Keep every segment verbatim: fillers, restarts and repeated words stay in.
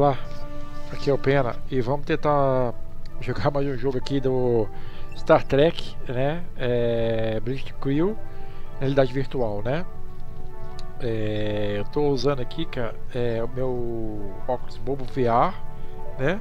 Olá, aqui é o Pena e vamos tentar jogar mais um jogo aqui do Star Trek, né? É, Blink Crew, realidade virtual, né? É, eu tô usando aqui, cara, é, o meu óculos Bobo V R, né?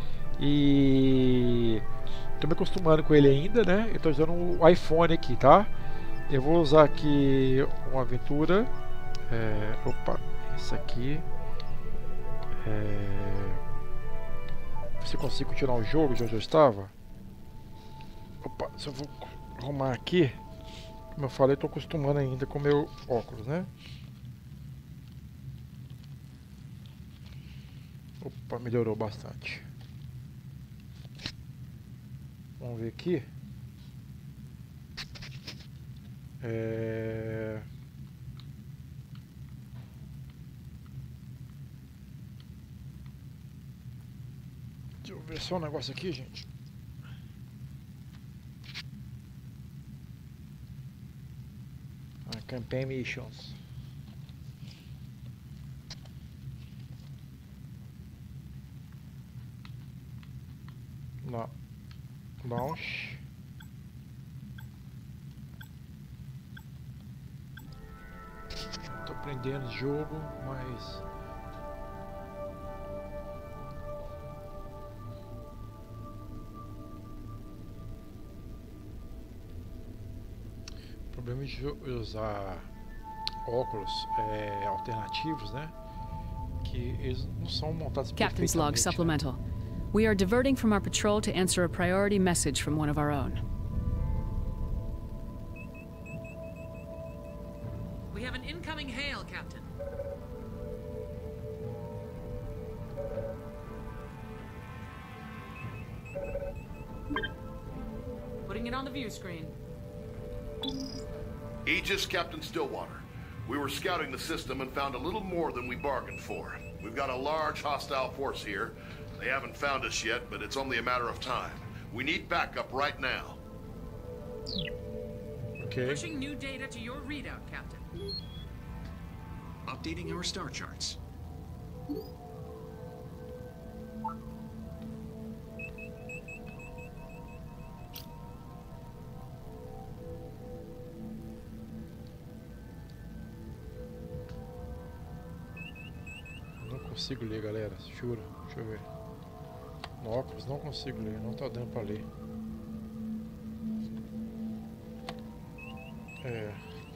E tô me acostumando com ele ainda, né? Eu tô usando o iPhone aqui, tá? Eu vou usar aqui uma aventura. É, opa, isso aqui. É, você consegue continuar o jogo de onde eu estava? Opa, se eu vou arrumar aqui. Como eu falei, estou acostumando ainda com o meu óculos, né? Opa, melhorou bastante. Vamos ver aqui. É... Deixa eu ver só um negócio aqui, gente. Ah, Campaign Missions. Lá. Launch. Tô aprendendo o jogo, mas... O problema de usar óculos é, alternativos, né? Que eles não são montados Captain's log perfeitamente, supplemental. né? We are diverting from our patrol to answer a priority message from one of our own. We have an incoming hail, Captain. Putting it on the view screen. Aegis, Captain Stillwater. We were scouting the system and found a little more than we bargained for. We've got a large hostile force here. They haven't found us yet, but it's only a matter of time. We need backup right now. Okay. Pushing new data to your readout, Captain. Updating our star charts. Não consigo ler, galera, juro. Deixa eu ver. No óculos não consigo ler, não tá dando pra ler. É.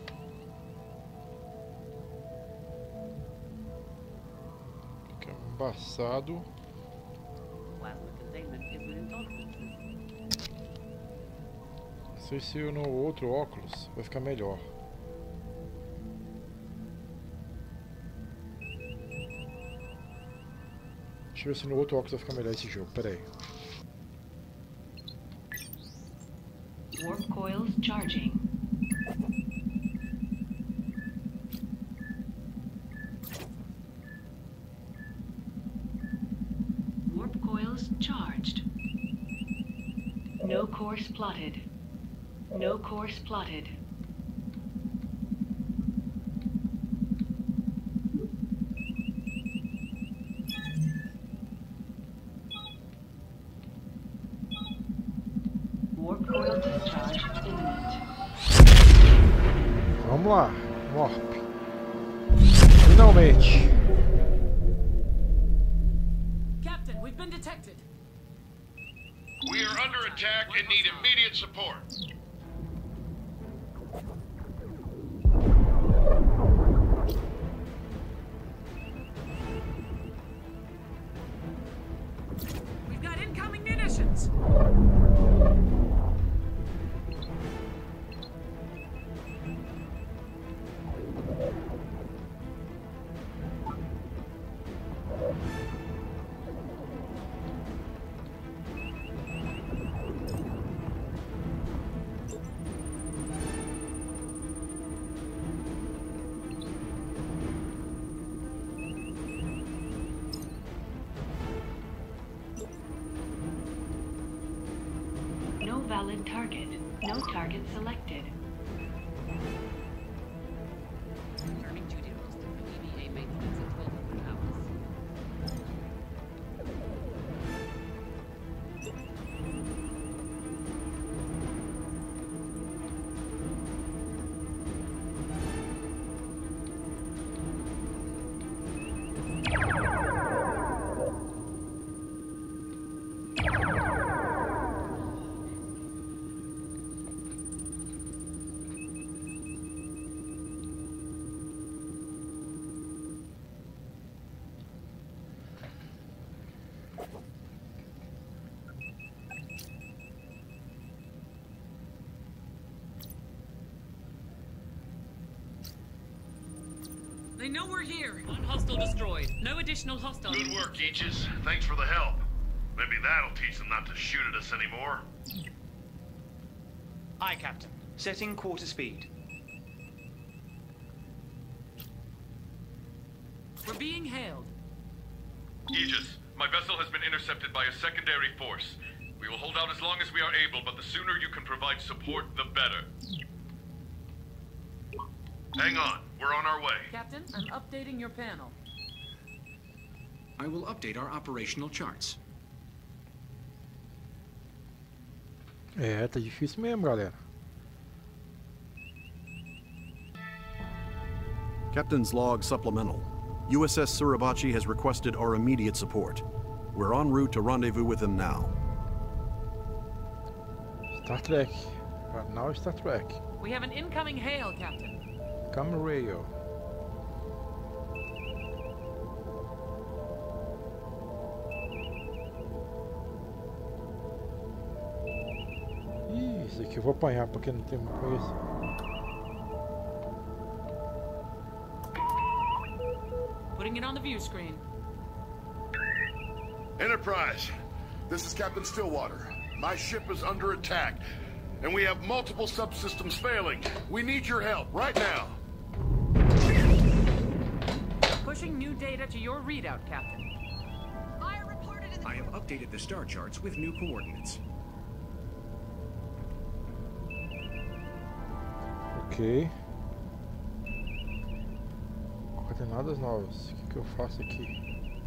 Fica embaçado. Plasma containment isn't in tolerance. Não sei se no outro óculos vai ficar melhor. Deixa eu ver se no outro óculos vai ficar melhor esse jogo, pera aí. Warp coils charging. Warp coils charged. No course plotted. No course plotted. Warp coil discharge imminent. Vamos lá, Warp. Finalmente. Captain, we've been detected. We are under attack and need immediate support. We've got incoming munitions. No valid target. No target selected. Confirming duty rules through E V A maintenance at twelve hundred hours. They know we're here. One hostile destroyed. No additional hostiles. Good work, Aegis. Thanks for the help. Maybe that'll teach them not to shoot at us anymore. Aye, Captain. Setting quarter speed. We're being hailed. Aegis, my vessel has been intercepted by a secondary force. We will hold out as long as we are able, but the sooner you can provide support, the better. Hang on, we're on our way. Captain, I'm updating your panel. I will update our operational charts. É, tá difícil mesmo, galera. Captain's log supplemental. U S S Suribachi has requested our immediate support. We're en route to rendezvous with him now. Star Trek. Right now Star Trek. We have an incoming hail, Captain. Camarayo. Ih, isso aqui eu vou apanhar porque não tem coisa. Putting it on the view screen. Enterprise, this is Captain Stillwater. My ship is under attack, and we have multiple subsystems failing. We need your help right now. Pushing new data to your readout, Captain. Fire reported in the... I have updated the star charts with new coordinates. Ok. Coordenadas novas. O que, que eu faço aqui?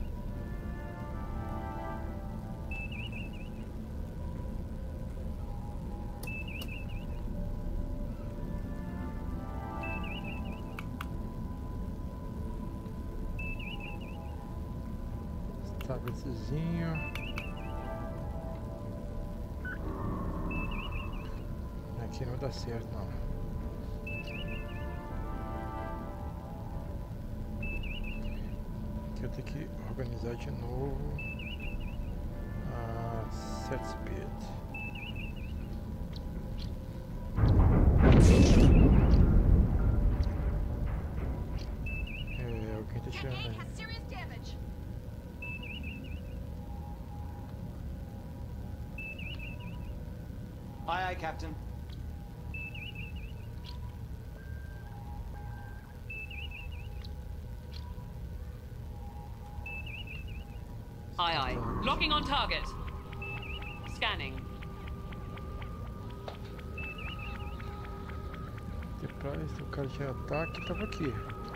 Tabletzinho. Aqui não dá certo não. Aqui eu tenho que organizar de novo a set speed. É, alguém tá tirando aí. Aye, aye, Captain. Aye, aye. Locking on target. Scanning. Depois o cara de ataque tava aqui.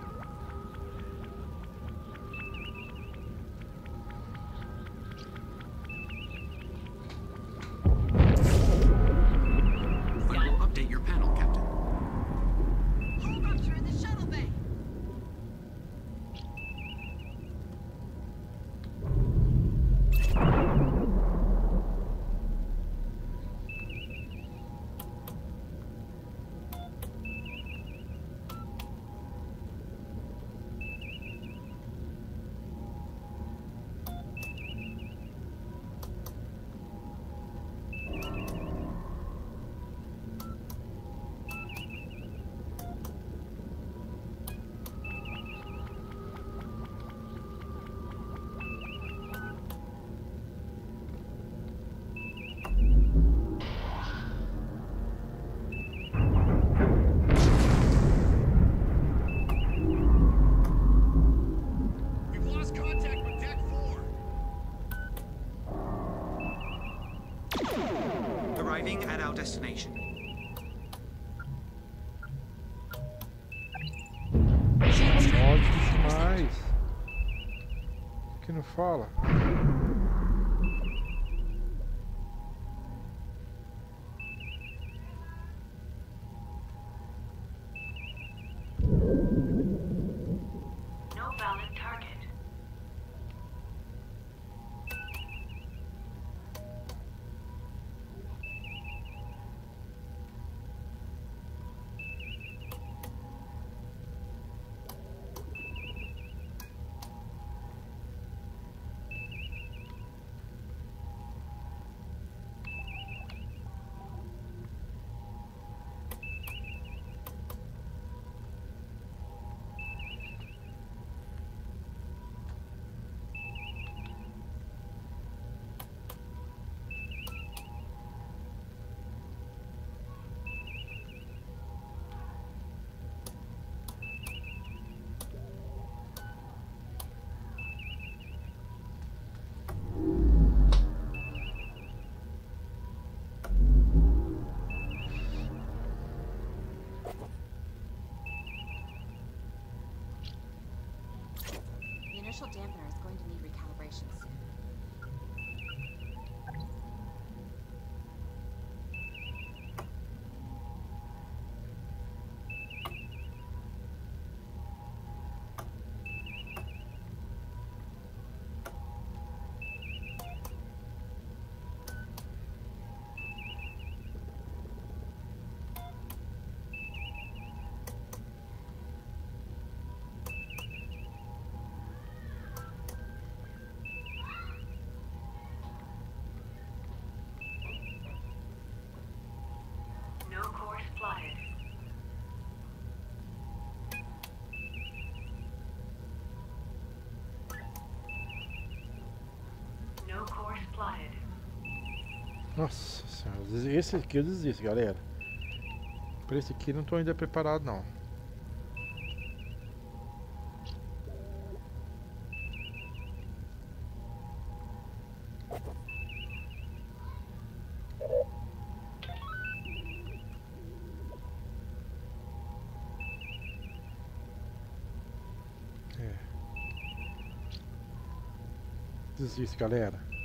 I will update your panel, Captain. Whole rupture in the shuttle bay. Arriving at our destination. Morte demais. Por que não fala? No valid target. dampener is going to need recalibration soon. No course plotted. No course plotted. Nossa senhora, esse aqui eu desisto, galera. Pra esse aqui não tô ainda preparado não. É. Desisto, galera.